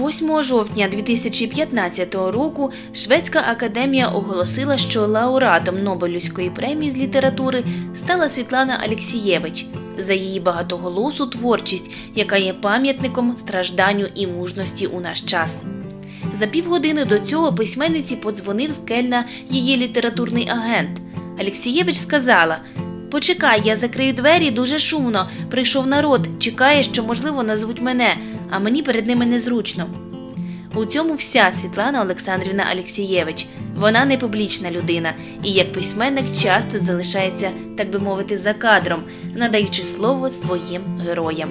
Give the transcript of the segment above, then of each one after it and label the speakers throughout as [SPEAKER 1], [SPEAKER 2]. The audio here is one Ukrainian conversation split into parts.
[SPEAKER 1] 8 жовтня 2015 року Шведська академія оголосила, що лауреатом Нобелівської премії з літератури стала Світлана Алєксєєвич за її багатоголосу творчість, яка є пам'ятником стражданню і мужності у наш час. За півгодини до цього письменниці подзвонив з Кельна її літературний агент. Алєксєєвич сказала: «Почекай, я закрию двері, дуже шумно. Прийшов народ, чекає, що, можливо, назвуть мене, а мені перед ними незручно». У цьому вся Світлана Олександрівна Алєксєєвич. Вона не публічна людина і як письменник часто залишається, так би мовити, за кадром, надаючи слово своїм героям.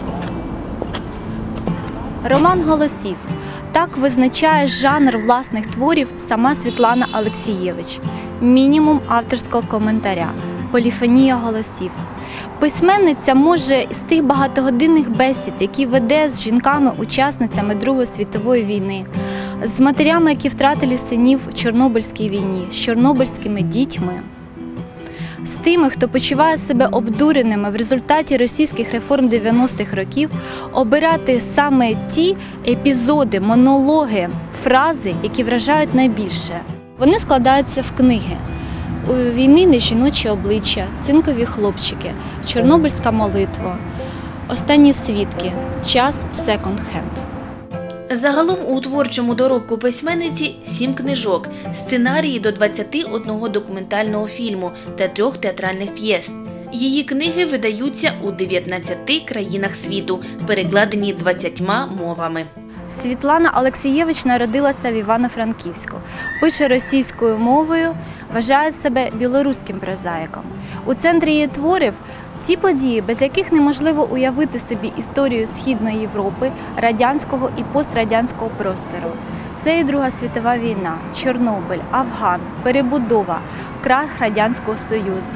[SPEAKER 2] Роман голосів. Так визначає жанр власних творів сама Світлана Алєксєєвич. Мінімум авторського коментаря. Поліфонія голосів. Письменниця може з тих багатогодинних бесід, які веде з жінками-учасницями Другої світової війни, з матерями, які втратили синів в Чорнобильській війні, з чорнобильськими дітьми, з тими, хто почуває себе обдуреними в результаті російських реформ 90-х років, обирати саме ті епізоди, монологи, фрази, які вражають найбільше. Вони складаються в книги. У війни не жіноче обличчя, цинкові хлопчики, Чорнобильська молитва, останні свідки, час секонд-хенд.
[SPEAKER 1] Загалом у творчому доробку письменниці 7 книжок, сценарії до 21 документального фільму та 3 театральних п'єс. Її книги видаються у 19 країнах світу, перекладені 20 мовами.
[SPEAKER 2] Світлана Алєксєєвич народилася в Івано-Франківську, пише російською мовою, вважає себе білоруським прозаїком. У центрі її творів ті події, без яких неможливо уявити собі історію Східної Європи, радянського і пострадянського простору. Це і Друга світова війна, Чорнобиль, Афган, перебудова, крах Радянського Союзу.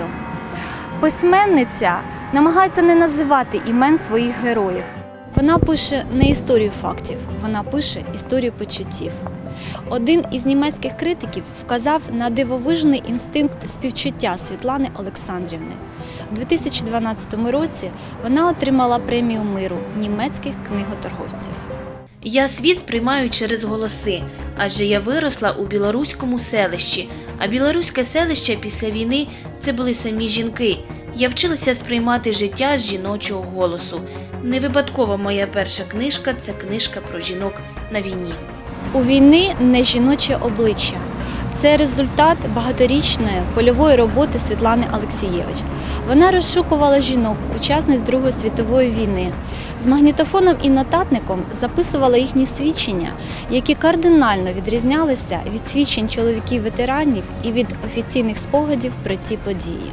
[SPEAKER 2] Письменниця намагається не називати імен своїх героїв. Вона пише не історію фактів, вона пише історію почуттів. Один із німецьких критиків вказав на дивовижний інстинкт співчуття Світлани Олександрівни. У 2012 році вона отримала премію миру німецьких книготорговців.
[SPEAKER 1] «Я світ сприймаю через голоси, адже я виросла у білоруському селищі, а білоруське селище після війни – це були самі жінки. Я вчилася сприймати життя з жіночого голосу. Не випадково моя перша книжка – це книжка про жінок на війні».
[SPEAKER 2] У війни не жіноче обличчя. Це результат багаторічної польової роботи Світлани Алєксєєвич. Вона розшукувала жінок, учасниць Другої світової війни. З магнітофоном і нотатником записувала їхні свідчення, які кардинально відрізнялися від свідчень чоловіків-ветеранів і від офіційних спогадів про ті події.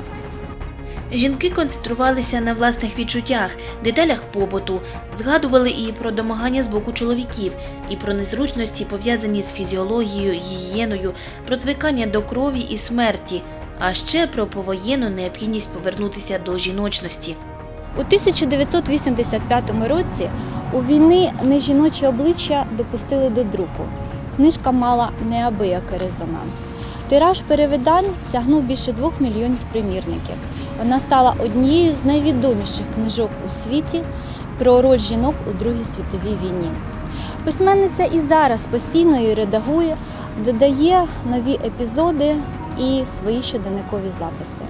[SPEAKER 1] Жінки концентрувалися на власних відчуттях, деталях побуту, згадували і про домагання з боку чоловіків, і про незручності, пов'язані з фізіологією, гігієною, про звикання до крові і смерті, а ще про повоєнну необхідність повернутися до жіночності.
[SPEAKER 2] У 1985 році у війни нежіноче обличчя допустили до друку. Книжка мала неабиякий резонанс. Тираж перевидань сягнув більше 2 мільйонів примірників. Вона стала однією з найвідоміших книжок у світі про роль жінок у Другій світовій війні. Письменниця і зараз постійно її редагує, додає нові епізоди і свої щоденникові записи.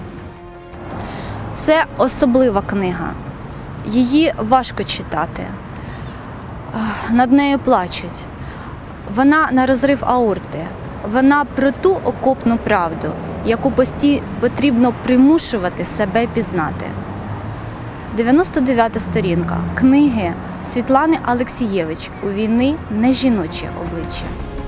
[SPEAKER 2] Це особлива книга. Її важко читати. Над нею плачуть. Вона на розрив аорти. Вона про ту окопну правду, яку потрібно примушувати себе пізнати. 99-та сторінка книги Світлани Алєксєєвич «У війни не жіноче обличчя».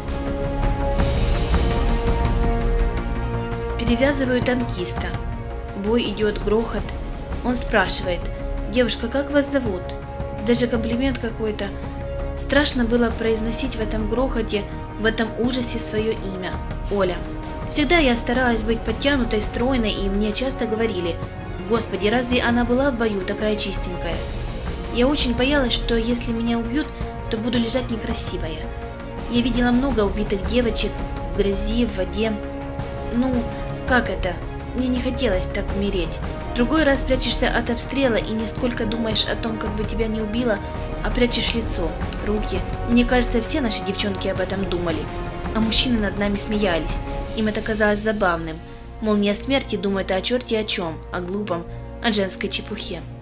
[SPEAKER 1] Перевязываю танкиста. Бой идет, грохот. Он спрашивает: «Девушка, как вас зовут?» Даже комплимент какой-то. Страшно было произносить в этом грохоте, в этом ужасе свое имя – Оля. Всегда я старалась быть подтянутой, стройной, и мне часто говорили: «Господи, разве она была в бою такая чистенькая?» Я очень боялась, что если меня убьют, то буду лежать некрасивая. Я видела много убитых девочек в грязи, в воде. Ну, как это? Мне не хотелось так умереть. Другой раз прячешься от обстрела и нисколько думаешь о том, как бы тебя не убило, а прячешь лицо, руки. Мне кажется, все наши девчонки об этом думали. А мужчины над нами смеялись. Им это казалось забавным. Мол, не о смерти думает, а о черте о чем, о глупом, о женской чепухе.